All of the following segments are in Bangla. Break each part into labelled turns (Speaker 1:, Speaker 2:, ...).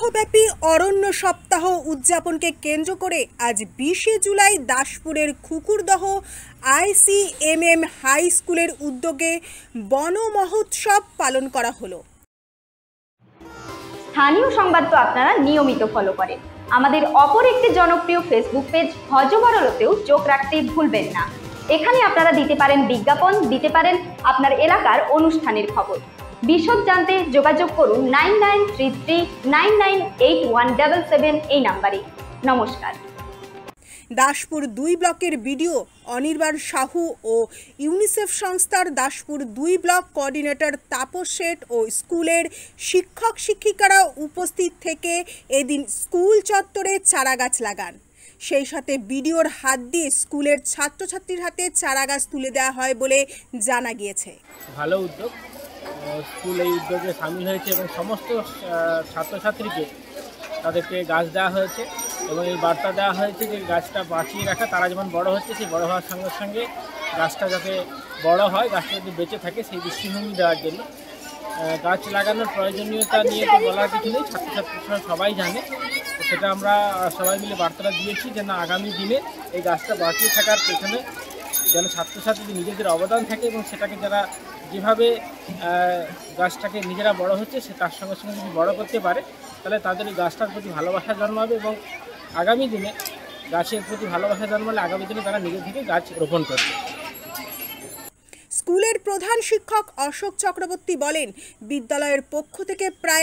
Speaker 1: সপ্তাহব্যাপী অরণ্য সপ্তাহ উদযাপনকে কেন্দ্র করে আজ 20শে জুলাই দাসপুরের খুকুরদহ ICMM হাই স্কুলের উদ্যোগে বন মহোৎসব পালন করা হলো।
Speaker 2: স্থানীয় সংবাদ তো আপনারা নিয়মিত ফলো করেন, আমাদের অপর একটি জনপ্রিয় ফেসবুক পেজ হজবরলতেও চোখ রাখতে ভুলবেন না। এখানে আপনারা দিতে পারেন বিজ্ঞাপন, দিতে পারেন আপনার এলাকার অনুষ্ঠানের খবর। বিশদ জানতে যোগাযোগ করুন 9933998177 এই নাম্বারে। নমস্কার।
Speaker 1: দাসপুর 2 ব্লকের বিডিও অনির্বাণ সাহু ও ইউনিসেফ সংস্থার দাসপুর 2 ব্লক কোঅর্ডিনেটর তাপস শেঠ ও স্কুলের শিক্ষক শিক্ষিকারা উপস্থিত থেকে এদিন স্কুল চত্বরে চারাগাছ লাগান। সেই সাথে বিডিওর হাত দিয়ে স্কুলের ছাত্রছাত্রীর হাতে চারাগাছ তুলে দেওয়া হয় বলে জানা গিয়েছে।
Speaker 3: ভালো উদ্যোগ, স্কুল এই উদ্যোগে সামিল হয়েছে এবং সমস্ত ছাত্রছাত্রীকে তাদেরকে গাছ দেওয়া হয়েছে এবং এই বার্তা দেওয়া হয়েছে যে গাছটা বাঁচিয়ে রাখা, তারা যেমন বড় হচ্ছে সেই বড় হওয়ার সঙ্গে সঙ্গে গাছটা যাতে বড় হয়, গাছটা যদি বেঁচে থাকে সেই দৃষ্টিভঙ্গি দেওয়ার জন্য। গাছ লাগানোর প্রয়োজনীয়তা নিয়ে তো বলার কিছু নেই, ছাত্রছাত্রীরা সবাই জানে। সেটা আমরা সবাই মিলে বার্তাটা দিয়েছি যে না, আগামী দিনে এই গাছটা বাঁচিয়ে থাকার পেছনে যেন ছাত্রছাত্রীদের নিজেদের অবদান থাকে এবং সেটাকে যারা যেভাবে গাছটাকে নিজেরা বড় হচ্ছে সে তার সঙ্গে সঙ্গে যদি বড় করতে পারে তাহলে তাদের এই গাছটার প্রতি ভালোবাসা জন্মাবে এবং আগামী দিনে গাছের প্রতি ভালোবাসা জন্মালে আগামী দিনে তারা নিজে থেকে গাছ রোপণ করবে।
Speaker 1: স্কুলের প্রধান শিক্ষক অশোক চক্রবর্তী বলেন, বিদ্যালয়ের পক্ষ থেকে প্রায়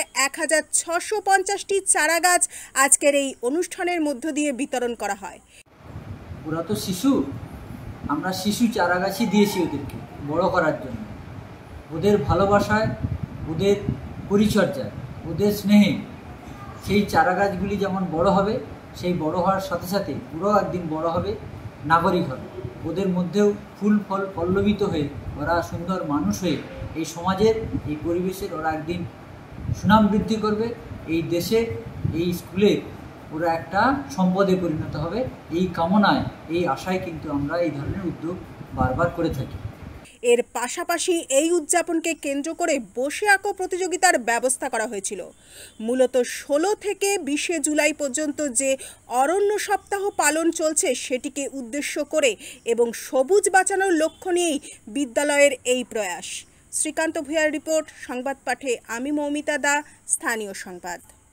Speaker 1: 1650টি চারাগাছ আজকের এই অনুষ্ঠানের মধ্য দিয়ে বিতরণ করা হয়।
Speaker 4: ওরা তো শিশু, আমরা শিশু চারাগাছই দিয়েছি ওদেরকে বড় করার জন্য। ওদের ভালোবাসায়, ওদের পরিচর্যায়, ওদের স্নেহে সেই চারাগাছগুলি যেমন বড় হবে, সেই বড় হওয়ার সাথে সাথে ওরাও একদিন বড় হবে, নাগরিক হবে। ওদের মধ্যেও ফুল ফল পল্লবিত হয়ে ওরা সুন্দর মানুষ হয়ে এই সমাজের, এই পরিবেশের ওরা একদিন সুনাম বৃদ্ধি করবে। এই দেশে, এই স্কুলে ওরা একটা সম্পদে পরিণত হবে। এই কামনায়, এই আশায় কিন্তু আমরা এই ধরনের উদ্যোগ বারবার করে থাকি।
Speaker 1: এর পাশাপাশি এই উদযাপনকে কেন্দ্র করে বসে আঁকো প্রতিযোগিতার ব্যবস্থা করা হয়েছিল। মূলত 16 থেকে 20শে জুলাই পর্যন্ত যে অরণ্য সপ্তাহ পালন চলছে সেটিকে উদ্দেশ্য করে এবং সবুজ বাঁচানোর লক্ষ্য নিয়েই বিদ্যালয়ের এই প্রয়াস। শ্রীকান্ত ভূঁইয়ার রিপোর্ট, সংবাদ পাঠে আমি মৌমিতা দা, স্থানীয় সংবাদ।